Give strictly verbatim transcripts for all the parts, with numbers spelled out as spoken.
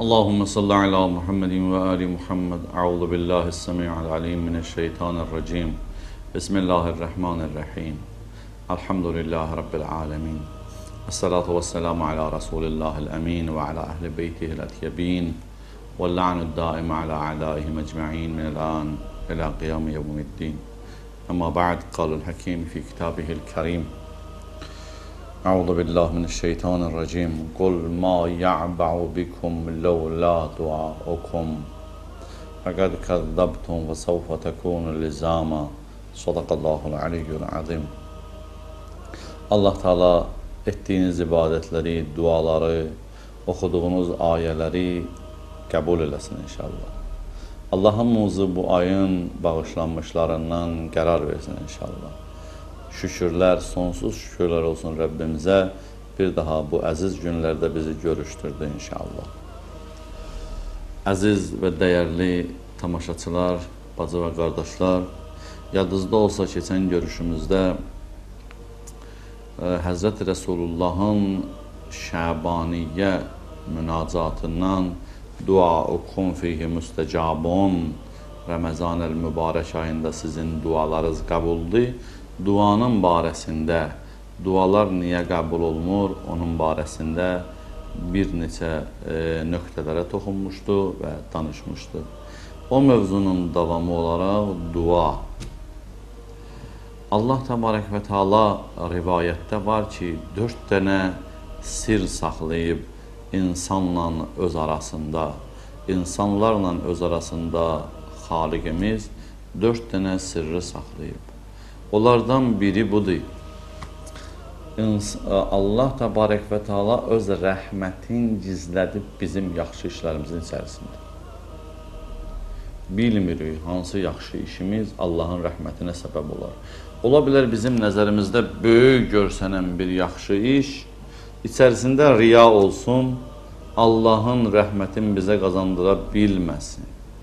Allahümme salli ala Muhammedin ve ali Muhammed. Euzu billahi s-semi'il alim mineşşeytanirracim. Bismillahirrahmanirrahim. Elhamdülillahi rabbil alamin. Esselatu vesselamu ala Resulillahil emin ve ala ehli beytihil etyebin. Ve la'nud daim ala a'daihim ecma'in minel an ila kıyam yevmiddin. Ama ba'd, kâlel hakim fi kitabihil kerim. Euzu billahi mineşşeytanirracim. Kul ma ya'ba'u bikum levla dua'ukum. Fekad kezzabtum ve sevfe tekunu lizama. Sadakallahul aliyyul azim. Allah Teala ettiğiniz ibadetleri, duaları, okuduğunuz ayələri qəbul eləsin inşallah. Allah hamımızı bu ayın bağışlanmışlarından qərar versin inşallah. Şükürlər, sonsuz şükürlər olsun Rəbbimizə. Bir daha bu əziz günlərdə bizi görüşdürdü inşallah. Əziz və dəyərli tamaşaçılar, bacı və qardaşlar, yadınızda olsa keçən görüşümüzdə Həzrəti Rəsulullahın Şəbaniyyə münacatından duaukum fihi müstəcabun, Ramazan-el mübarək ayında sizin dualarınız qəbuldur. Duanın barəsində, dualar niyə qəbul olunur, onun barəsində bir neçə e, nöqtələrə toxunmuşdu və danışmışdı. O mövzunun davamı olaraq dua. Allah Təbarək və Teala rivayətdə var ki, dörd dənə sir saxlayıb insanla öz arasında, insanlarla öz arasında Xaliqimiz dörd dənə sirri saxlayıb. Onlardan biri budur. Allah Təbarək və Teala öz rəhmətin gizlədib bizim yaxşı işlərimizin içərisində. Bilmirik hansı yaxşı işimiz Allahın rəhmətinə səbəb olar. Ola bilər bizim nəzərimizdə böyük görsənən bir yaxşı iş içərisində riya olsun, Allahın rəhmətin bizə qazandıra bilməsin.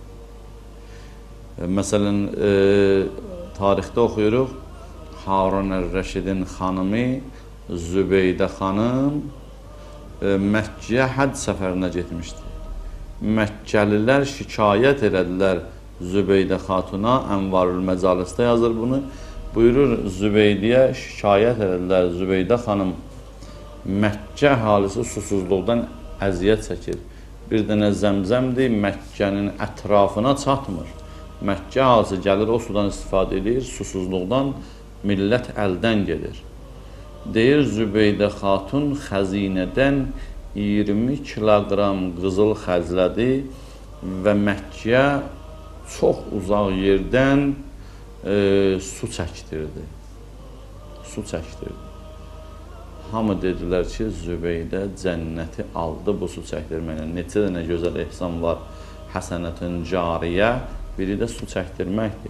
Məsələn, e, tarixdə oxuyuruq, Harun Ər-Rəşidin xanımı Zübeydə xanım e, Məkkəyə həcc səfərinə getmişdi. Məkkəlilər şikayət elədilər Zübeydə xatuna, Ənvarül Məcalisdə yazır bunu. Buyurur, Zübeydiyə şikayət elədilər, Zübeydə xanım Məkkə əhalisi susuzluqdan əziyyət çəkir. Bir dənə zəmzəmdir, Məkkənin ətrafına çatmır. Məkkə əhalisi gəlir, o sudan istifadə edir, susuzluqdan millət əldən gedir. Deyir, Zübeydə xatun xəzinədən iyirmi kiloqram qızıl xərclədi və Məkkəyə çox uzaq yerdən e, su çəkdirdi. Su çəkdirdi. Hamı dedilər ki, Zübeydə cənnəti aldı bu su çəkdirməklə. Neçə dənə gözəl ehsan var, həsənətün cariyə, biri də su çəkdirməkdir.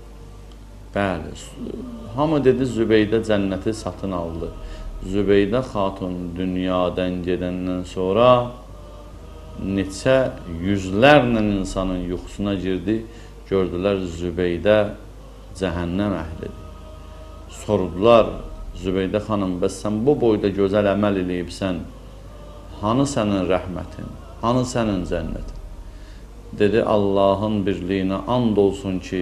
Bəli, hamı dedi Zübeydə cənnəti satın aldı. Zübeydə xatun dünyadan gedəndən sonra neçə yüzlərlə insanın yuxusuna girdi, gördülər Zübeydə cəhənnəm əhlidir. Sordular, Zübeydə xanım, bəs sən bu boyda gözəl əməl eləyibsən, hanı sənin rəhmətin, hanı sənin cənnətin? Dedi, Allahın birliyinə and olsun ki,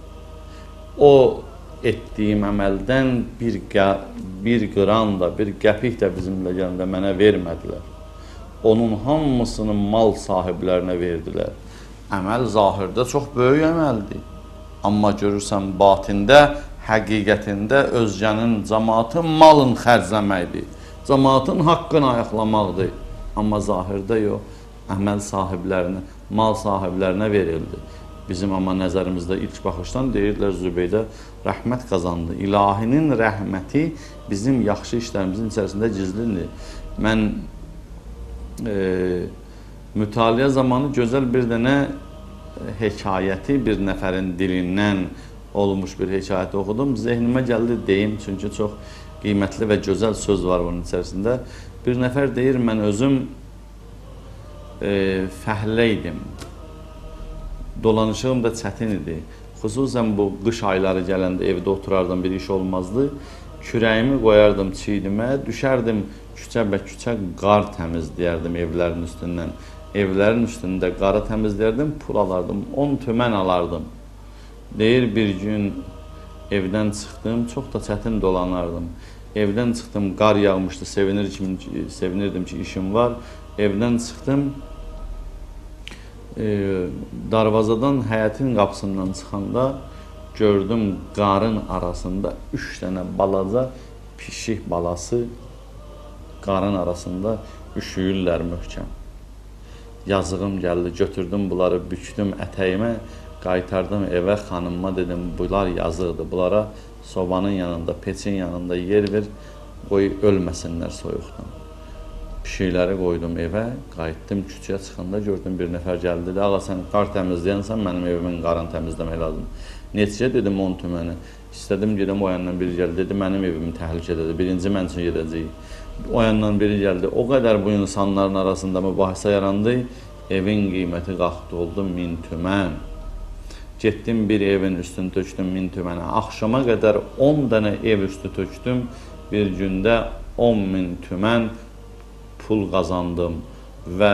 o etdiyim əməldən bir, bir qıran da, bir qəpik də bizimlə gələndə mənə vermədilər. Onun hamısını mal sahiblərinə verdilər. Əməl zahirdə çox böyük əməldir. Amma görürsən, batində, həqiqətində özgənin, cəmaatın malın xərcləməkdir. Cəmaatın haqqını ayaqlamaqdır. Amma zahirdə yox, əməl sahiblərinə, mal sahiblərinə verildi. Bizim amma nəzərimizdə ilk baxışdan deyirlər, Zübeydə rəhmət qazandı. İlahinin rəhməti bizim yaxşı işlərimizin içərisində gizlidir. Mən e, mütaliə zamanı gözəl bir dənə hekayəti, bir nəfərin dilindən olmuş bir hekayəti oxudum. Zehnimə gəldi deyim, çünki çox qiymətli və gözəl söz var bunun içərisində. Bir nəfər deyir, mən özüm e, fəhlə idim. Dolanışığım da çətin idi. Xüsusən bu qış ayları gələndə evdə oturardım, bir iş olmazdı. Kürəyimi qoyardım çiynimə, düşərdim küçə bə küçə qar təmizləyərdim evlərin üstündən. evlərin üstündə qarı təmizlərdim, pul alardım, on tümən alardım. Deyir, bir gün evdən çıxdım, çox da çətin dolanardım. Evdən çıxdım, qar yağmışdı, sevinir ki, sevinirdim ki, işim var. Evdən çıxdım, e, darvazadan, həyətin qapısından çıxanda gördüm qarın arasında üç dənə balaca pişik balası qarın arasında üşüyürlər möhkəm. Yazığım gəldi, götürdüm bunları, bükdüm ətəyimə, qaytardım evə, xanımma dedim, bunlar yazıqdır, bunlara sobanın yanında, peçin yanında yer ver, qoy ölməsinlər soyuqdan. Pişikləri qoydum evə, qayıtdım, küçüyə çıxanda gördüm bir nəfər gəldi, dedi, ağa sən qar təmizləyənsən, mənim evimin qarını təmizləmək lazım. Neçə dedim on tüməni, istədim gedim o yandan biri gəldi, dedi, mənim evimi təhlükədədir, birinci mən üçün gedəcəyik. O yandan biri gəldi, o qədər bu insanların arasında mübahisə yarandı, evin qiyməti qalxdı, oldu min tümən. Getdim bir evin üstünü tökdüm min tümənə, axşama qədər on dənə ev üstü tökdüm, bir gündə on min tümən pul qazandım və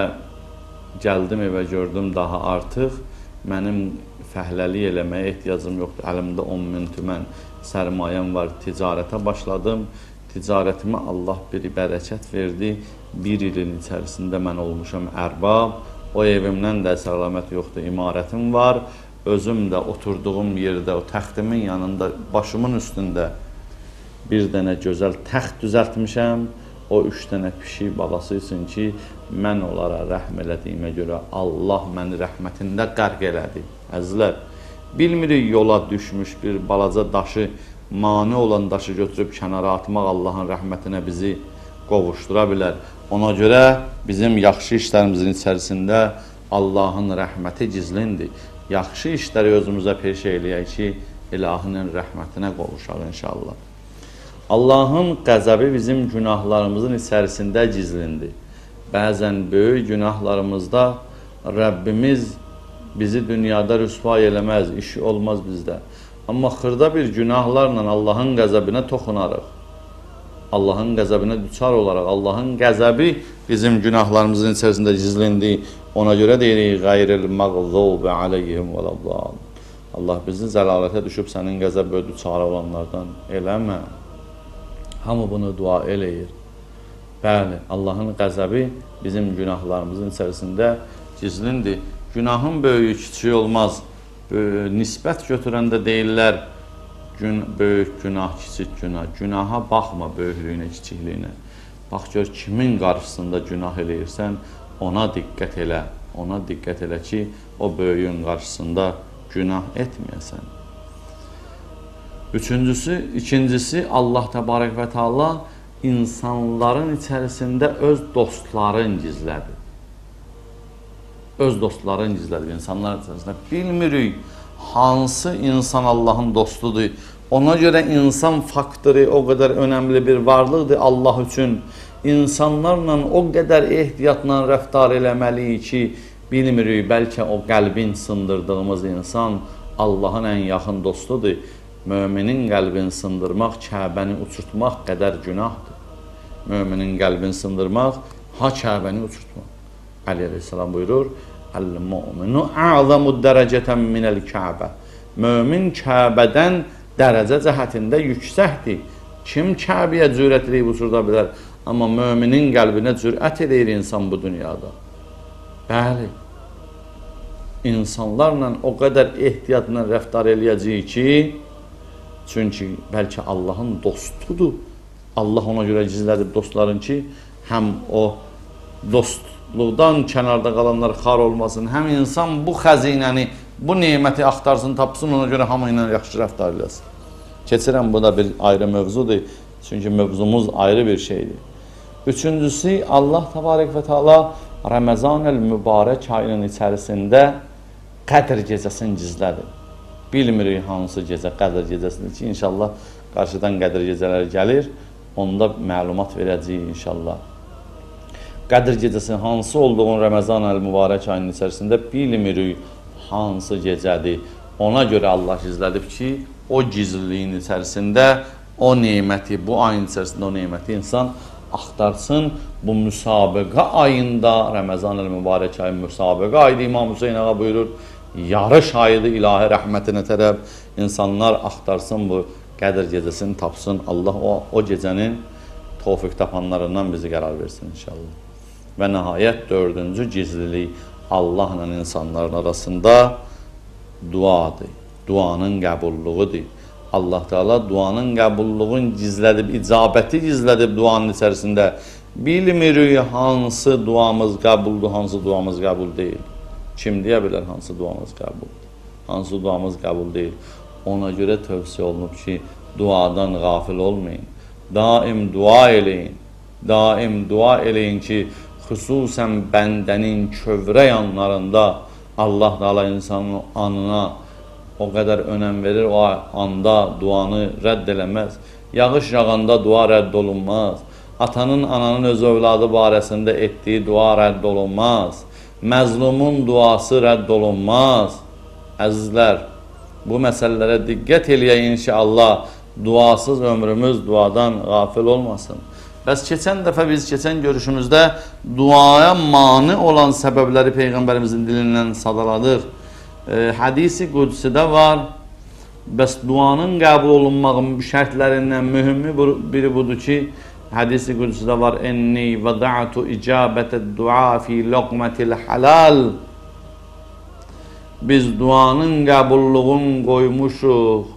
gəldim evə gördüm daha artıq mənim fəhləlik eləməyə ehtiyacım yoxdur, əlimdə on min tümən sərmayəm var, ticarətə başladım. Ticarətimə Allah bir bərəkət verdi, bir ilin içərisində mən olmuşam ərbab, o evimdən də səlamət yoxdur, imarətim var, özüm də oturduğum yerdə, o təxtimin yanında, başımın üstündə bir dənə gözəl təxt düzəltmişəm, o üç dənə pişik balası üçün ki, mən onlara rəhm elədiyimə görə Allah məni rəhmətində qərq elədi. Əzizlər, bilmirik yola düşmüş bir balaca daşı, mani olan daşı götürüb kənara atmaq Allahın rəhmətinə bizi qovuşdura bilər. Ona görə bizim yaxşı işlərimizin içərisində Allahın rəhməti gizlindir. Yaxşı işləri özümüzə peş eləyək ki, ilahinin rəhmətinə qovuşaq inşallah. Allahın qəzəbi bizim günahlarımızın içərisində gizlindir. Bəzən böyük günahlarımızda Rəbbimiz bizi dünyada rüsvay eləməz, işi olmaz bizdə. Amma xırda bir günahlarla Allahın qəzəbinə toxunarıq. Allahın qəzəbinə düçar olaraq, Allahın qəzəbi bizim günahlarımızın içərisində gizlindir. Ona görə deyirik, qayril məğzubi aleyhim və ləddallin. Allah bizi zəlalətə düşüb sənin qəzəbə düçar olanlardan eləmə. Hamı bunu dua eləyir. Bəli, Allahın qəzəbi bizim günahlarımızın içərisində gizlindir. Günahın böyüyü kiçik olmaz. Nisbət götürəndə deyirlər, gün, böyük günah, kiçik günah. Günaha baxma böyüklüyünə, kiçikliyinə. Bax gör, kimin qarşısında günah eləyirsən, ona diqqət elə. Ona diqqət elə ki, o böyüyün qarşısında günah etməyəsən. Üçüncüsü, ikincisi, Allah təbarək və Teala insanların içərisində öz dostların gizlədir. Öz dostların gizlədir insanlar içərisində. Bilmirik hansı insan Allahın dostudur. Ona görə insan faktoru o qədər önəmli bir varlıqdır Allah üçün. İnsanlarla o qədər ehtiyatla rəftar eləməliyik ki, bilmirik, bəlkə o qəlbin sındırdığımız insan Allahın ən yaxın dostudur. Möminin qəlbini sındırmaq, Kəbəni uçurtmaq qədər günahdır. Möminin qəlbini sındırmaq, ha Kəbəni uçurtmaq. Əli əleyhissalam buyurur, Əl-mu'minu a'zamu dərəcətən minəl Kəbə. Mömin Kəbədən dərəcə cəhətində yüksəkdir. Kim Kəbəyə cürət edib uçurda bilər? Amma möminin qəlbinə cürət edir insan bu dünyada. Bəli, insanlarla o qədər ehtiyatla rəftar eləyəcəyik ki, çünki bəlkə Allahın dostudur. Allah ona görə gizlədib dostların ki, həm o dostluqdan kənarda qalanlar xar olmasın, həm insan bu xəzinəni, bu neməti axtarsın, tapsın, ona görə hamı ilə yaxşı rəftar eləsin. Keçirəm, bu da bir ayrı mövzudur, çünki mövzumuz ayrı bir şeydir. Üçüncüsü, Allah təbarək və Teala Ramazan-el mübarək ayının içərisində Qədr gecəsini gizlədir. Bilmirik hansı gecə Qədr gecəsidir ki, inşallah qarşıdan Qədr gecələri gəlir, onda məlumat verəcəyik inşallah. Qədr gecəsinin hansı olduğunu Ramazan-el mübarək ayının içərisində bilmirik hansı gecədir. Ona görə Allah gizlədib ki, o gizliliyin içərisində o neməti, bu ayın içərisində o neməti insan axtarsın. Bu müsabiqə ayında, Ramazan-ı mübarək ayı müsabiqə ayında İmam Hüseyin ağa buyurur, yarış ayıdır ilahi rəhmətinə tərəf. İnsanlar axtarsın bu Qədir gecəsini tapsın. Allah o, o gecənin tövfiq tapanlarından bizi qərar versin inşallah. Və nəhayət dördüncü gizlilik Allahla insanların arasında duadır. Duanın qəbulluğudur. Allah Teala duanın qəbulluğunu gizlədib, icabəti gizlədib duanın içərisində. Bilmirik hansı duamız qəbuldur, hansı duamız qəbul deyil. Kim deyə bilər hansı duamız qəbuldur, hansı duamız qəbul deyil. Ona görə tövsiyə olunub ki, duadan qafil olmayın. Daim dua eləyin. Daim dua eləyin ki, xüsusən bəndənin kövrə yanlarında Allah Teala insanın anına o qədər önəm verir, o anda duanı rədd eləməz. Yağış yağanda dua rədd olunmaz. Atanın, ananın öz övladı barəsində etdiyi dua rədd olunmaz. Məzlumun duası rədd olunmaz. Əzizlər, bu məsələlərə diqqət eləyək inşallah. Duasız ömrümüz duadan qafil olmasın. Bəs keçən dəfə biz keçən görüşümüzdə duaya mani olan səbəbləri Peyğəmbərimizin dilindən sadaladıq. E, Hadisi Qudsidə var. Bəs duanın qəbul olunmağın şərtlərindən mühümü biri budur ki, Hadisi Qudsidə var. Enni vəda'tu icabətəd dua fi loqmətil halal. Biz duanın qəbulluğunu qoymuşuq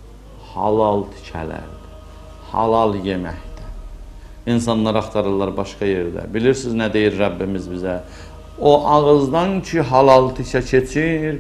halal tikələrdə, halal yeməkdə. İnsanlar axtarırlar başqa yerdə. Bilirsiniz nə deyir Rəbbimiz bizə? O ağızdan ki halal tikə keçir,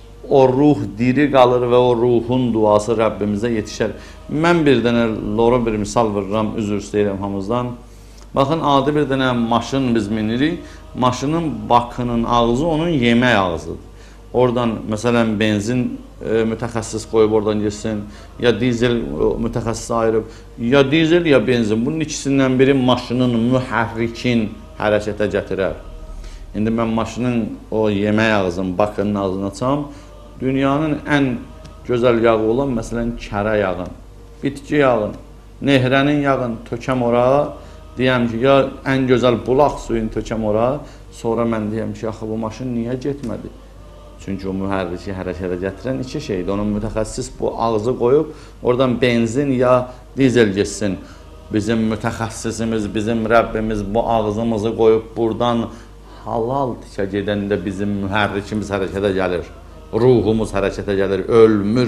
o ruh diri qalır və o ruhun duası Rəbbimizə yetişər. Mən bir dənə loru bir misal vururam, üzr istəyirəm hamızdan. Baxın, adi bir dənə maşın biz minirik. Maşının bakının ağzı onun yemək ağzıdır. Oradan məsələn benzin e, mütəxəssis qoyub oradan geçsin, ya dizel e, mütəxəssis ayırıb, ya dizel ya benzin. Bunun ikisindən biri maşının mühərrikin hərəkətə gətirər. İndi mən maşının o yemək ağzının, bakının ağzını açam, dünyanın ən gözəl yağı olan məsələn kərə yağın, bitki yağın, nehrənin yağın tökəm ora, deyəm ki, ya ən gözəl bulaq suyunu tökəm ora, sonra mən deyəm ki, axı bu maşın niyə getmədi? Çünki o mühərriki hərəkətə gətirən iki şeydir. Onun mütəxəssis bu ağzı qoyub, oradan benzin ya dizel geçsin. Bizim mütəxəssisimiz, bizim Rəbbimiz bu ağzımızı qoyub, buradan halal tikə gedəndə bizim mühərrikimiz hərəkətə gəlir. Ruhumuz hərəkətə gəlir, ölmür.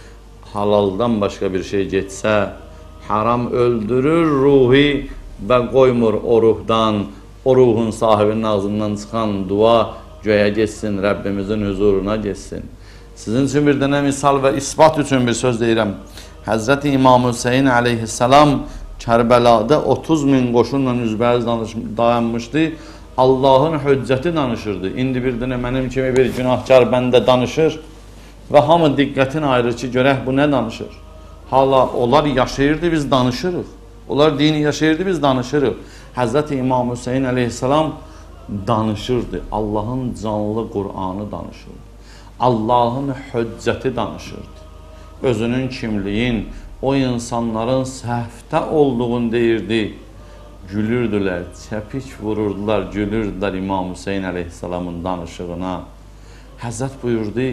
Halaldan başqa bir şey getsə, haram öldürür ruhi və qoymur o ruhdan, o ruhun sahibinin ağzından çıxan dua göyə geçsin, Rəbbimizin huzuruna geçsin. Sizin üçün bir dənə misal və isbat üçün bir söz deyirəm. Həzrəti İmam Hüseyin aleyhisselam Kərbəlada otuz min qoşunla üzbəyiz dayanmışdı. Allahın hüccəti danışırdı. İndi bir dənə mənim kimi bir günahkar bəndə danışır və hamı diqqətini ayırır ki, görək bu nə danışır? Hala onlar yaşayırdı, biz danışırıq. Onlar dini yaşayırdı, biz danışırıq. Həzrəti İmam Hüseyin aleyhisselam danışırdı. Allahın canlı Qur'anı danışırdı. Allahın hüccəti danışırdı. Özünün kimliyin, o insanların səhvdə olduğunu deyirdi. Gülürdülər, çəpik vururdular, gülürdülər İmam Hüseyin aleyhisselamın danışığına. Həzrət buyurdu,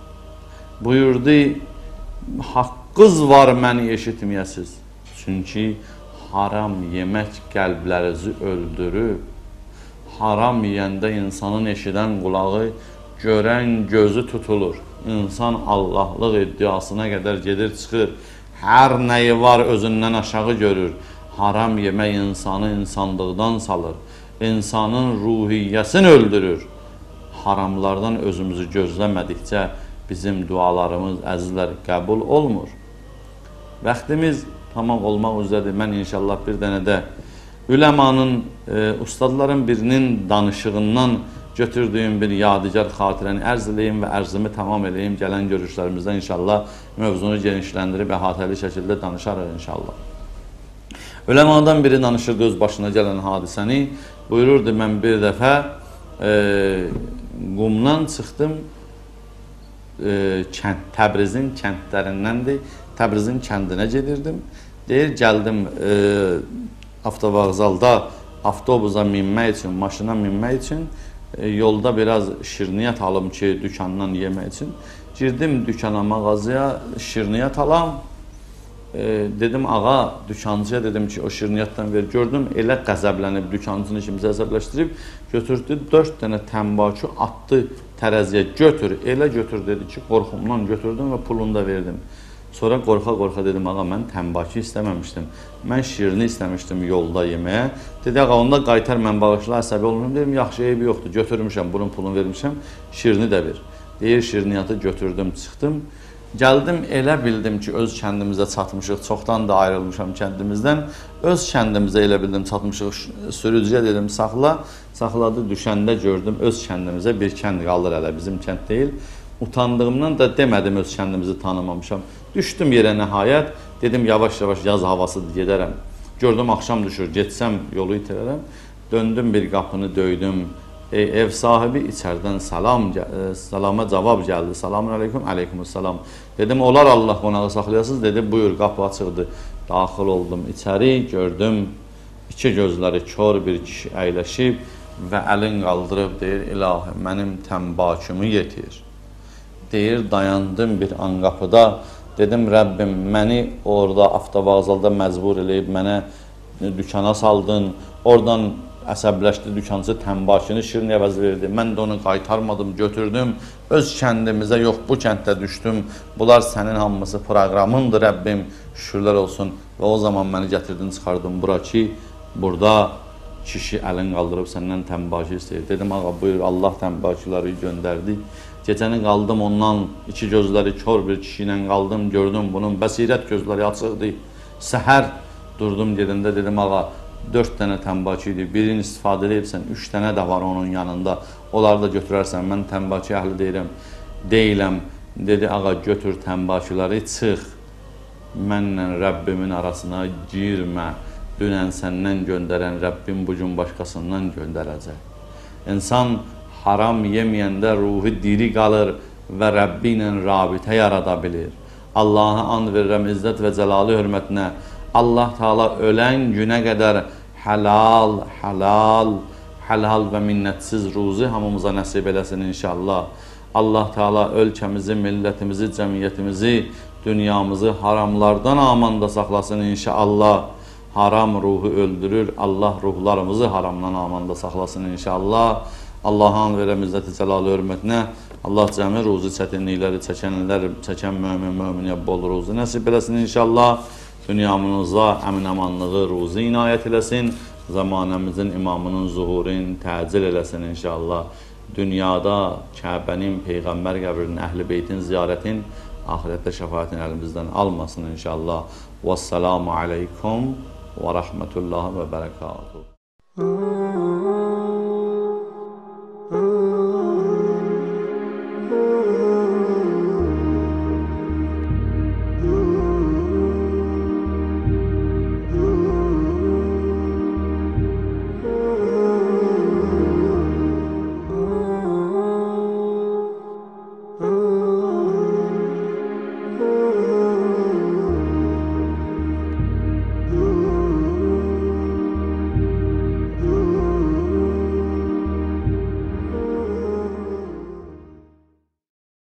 buyurdu, haqqınız var məni eşitməyəsiz. Çünki haram yemək qəlblərinizi öldürüb. Haram yeyəndə insanın eşidən qulağı, görən gözü tutulur. İnsan Allahlıq iddiasına qədər gedir, çıxır. Hər nəyi var özündən aşağı görür. Haram yemək insanı insanlıqdan salır. İnsanın ruhiyyəsini öldürür. Haramlardan özümüzü gözləmədikcə bizim dualarımız, əzizlər, qəbul olmur. Vaxtimiz tamam olmaq üzrədir. Mən inşallah bir dənə də Üləmanın, e, ustadların birinin danışığından götürdüyüm bir yadigar xatirəni ərz eləyim və ərzimi tamam eləyim. Gələn görüşlərimizdə inşallah mövzunu genişləndirib əhatəli şəkildə danışarıq inşallah. Üləmadan biri danışırdı öz başına gələn hadisəni. Buyururdu, mən bir dəfə e, Qumdan çıxdım, e, kənd, Təbrizin kəndlərindəndir. Təbrizin kəndinə gedirdim. Deyir, gəldim e, avtovağzalda avtobusa minmək üçün, maşına minmək üçün e, yolda biraz şirniyyat alım ki, dükandan yemək üçün. Girdim dükana, mağazaya, şirniyyat alam. E, dedim, ağa, dükancıya dedim ki, o şirniyyatdan ver. Gördüm, elə qəzəblənib, dükancını kimsə əzəbləşdirib, götürdü, dörd dənə təmbakı atdı tərəziyə, götür, elə götür dedi ki, qorxumdan götürdüm və pulunu da verdim. Sonra qorxa-qorxa dedim, ağa, mən təmbaki istəməmişdim. Mən şirini istəmişdim yolda yeməyə. Dedi, ağa, onda qaytar, mən bağışla, əsəbi olunum. Dedim, yaxşı, eybi yoxdur, götürmüşəm, bunun pulunu vermişəm, şirini də ver. Deyir, şirniyyatı götürdüm, çıxdım. Gəldim, elə bildim ki, öz kəndimizə çatmışıq, çoxdan da ayrılmışam kəndimizdən. Öz kəndimizə elə bildim çatmışıq, sürücüyə dedim, saxla. Saxladı, düşəndə gördüm, öz kəndimizə bir kənd qalır hələ, bizim kənd deyil. Utandığımdan da demədim, öz kəndimizi tanımamışam. Düşdüm yerə nəhayət, dedim, yavaş-yavaş yaz havasıdır, gedərəm. Gördüm, axşam düşür, getsəm yolu itirərəm. Döndüm, bir qapını döydüm. E, ev sahibi içərdən salam, e, salama cavab gəldi. Selamun aleyküm, aleykümüssalam. Dedim, olar Allah qonağı saxlayasınız. Dedi, buyur, qapı açıqdır. Daxil oldum içəri, gördüm. İki gözləri kör bir kişi əyləşib və əlin qaldırıb, deyir, ilahi, mənim təmbakümü yetir. Deyir, dayandım bir an qapıda. Dedim, Rəbbim, məni orada avtovağzalda məcbur eləyib, mənə dükana saldın. Oradan əsəbləşdi, dükancı təmbakini şirin əvəz verdi. Mən də onu qaytarmadım, götürdüm. Öz kəndimizə, yox, bu kənddə düşdüm. Bunlar sənin hamısı proqramındır, Rəbbim, şükürlər olsun. Və o zaman məni gətirdin, çıxardım bura ki, burada kişi əlin qaldırıb səndən təmbaki istəyir. Dedim, ağa, buyur, Allah təmbakiləri göndərdi. Gecəni qaldım ondan, iki gözləri kör bir kişi ilə qaldım, gördüm bunun bəsirət gözləri açıqdır. Səhər durdum gedəndə, dedim, ağa, dörd dənə təmbaki idi, birini istifadə edibsən, üç dənə də var onun yanında, onları da götürərsən, mən təmbaki əhli deyirəm, deyiləm. Dedi, ağa, götür təmbakiləri, çıx, mənlə Rəbbimin arasına girmə, dünən səndən göndərən Rəbbim bugün başqasından göndərəcək. İnsan haram yeməyəndə ruhu diri qalır və Rəbbi ilə rabitə yarada bilir. Allah'a and verirəm izzət və cəlalı hörmətinə. Allah Teala ölən günə qədər halal, halal, halal və minnətsiz ruzi hamımıza nəsib eləsin inşallah. Allah Teala ölkəmizi, millətimizi, cəmiyyətimizi, dünyamızı haramlardan amanda saxlasın inşallah. Haram ruhu öldürür, Allah ruhlarımızı haramdan amanda saxlasın inşallah. Allah'a and verəm izzəti cəlalı hörmətinə. Allah cəmi ruzi çətinlikləri çəkənlər, çəkən mömin, möminə bol ruzi nəsib eləsin inşallah. Dünyamıza əmin-əmanlığı ruzi inayət eləsin. Zamanəmizin imamının zuhurin təcil eləsin inşallah. Dünyada Kəbənin, Peyğəmbər qəbrinin, Əhl-i Beytin ziyarətin, ahirətdə şəfaətin əlimizdən almasın inşallah. Vəssalamu aleykum və rəhmətullahi və bərəkatuhu.